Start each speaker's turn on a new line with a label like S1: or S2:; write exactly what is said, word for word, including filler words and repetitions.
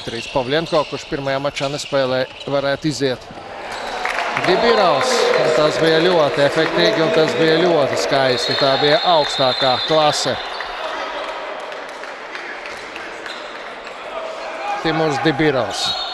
S1: Dmitrijs Pavlienko, kurš pirmajā mačā nespēlē, varētu iziet. Dibirovs, un tas bija ļoti efektīgi, un tas bija ļoti skaisti. Tā bija augstākā klase. Timurs Dibirovs.